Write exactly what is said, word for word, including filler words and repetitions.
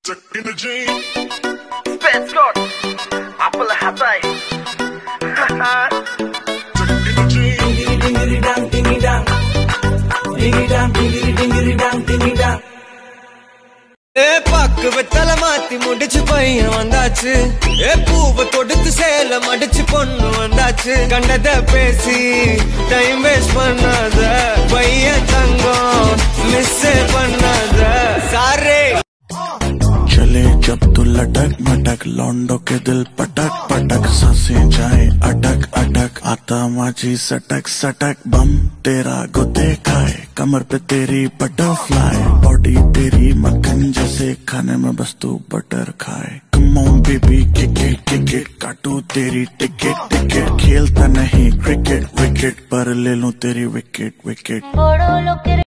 Tucked in the jeans. Spence Scott, apple hatai. Tucked in the jeans. Dingiri dingiri dang dingi dang, dingi dang dingiri dingiri dang dingi dang. ஏ பாக்கு வெத்தல மாத்தி முடிச்சு பையன் வந்தாச்சு. ஏ பூவை தொடுத்து சேலம் அடிச்சு பொண்ணு வந்தாச்சு. கண்டத பேசி டைம் வேஸ்ட் பண்ணாத பையன் தங்கம் மிஸ் பண்ணாத சாரே. चले जब तू लटक मटक लौंडो के दिल पटक पटक सांसें जाए अटक अटक आता माझी सटक सटक बम तेरा गुते खाए कमर पे तेरी बटरफ्लाई बॉडी तेरी मक्खन जैसे खाने में बस तू बटर खाए come on baby kick it kick it काटू तेरी टिकट टिकट खेलता नहीं क्रिकेट विकेट पर ले लूं तेरी विकेट विकेट